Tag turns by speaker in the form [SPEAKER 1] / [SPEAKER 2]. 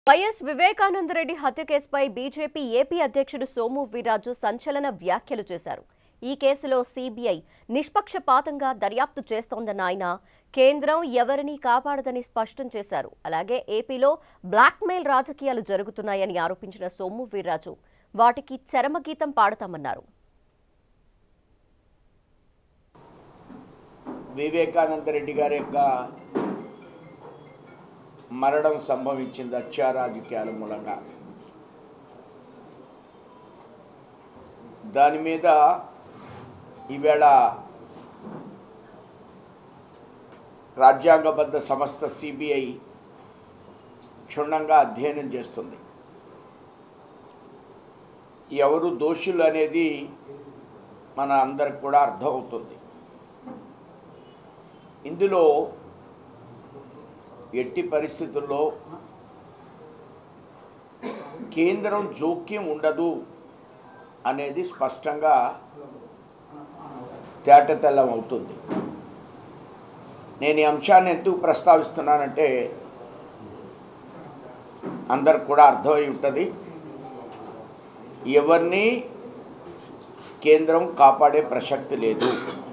[SPEAKER 1] YS Vivekananda Reddy హత్య కేసుపై BJP AP అధ్యక్షుడు సోము వీర్రాజు సంచలన వ్యాఖ్యలు చేశారు. ఈ కేసులో సీబీఐ నిష్పక్షపాతంగా దర్యాప్తు చేస్తోందన్న ఆయన కేంద్రం ఎవరిని కాపాడదని స్పష్టం చేశారు. అలాగే ఏపీలో బ్లాక్మెయిల్ రాజకీయాలు జరుగుతున్నాయని ఆరోపించిన సోము వీర్రాజు వాటికి చరమగీతం పాడతామన్నారు.
[SPEAKER 2] వివేకానంద రెడ్డి గారి యొక్క మరణం సంభవించింది హత్యా రాజకీయాల మూలంగా. దాని మీద ఈవేళ రాజ్యాంగబద్ధ సంస్థ సిబిఐ క్షుణ్ణంగా అధ్యయనం చేస్తుంది. ఎవరు దోషులు అనేది మన అందరికి కూడా అర్థమవుతుంది. ఇందులో ఎట్టి పరిస్థితుల్లో కేంద్రం జోక్యం ఉండదు అనేది స్పష్టంగా తేటతెల్లం అవుతుంది. నేను ఈ అంశాన్ని ఎందుకు ప్రస్తావిస్తున్నానంటే అందరికి కూడా అర్థమై ఉంటుంది. ఎవరిని కేంద్రం కాపాడే ప్రసక్తి లేదు.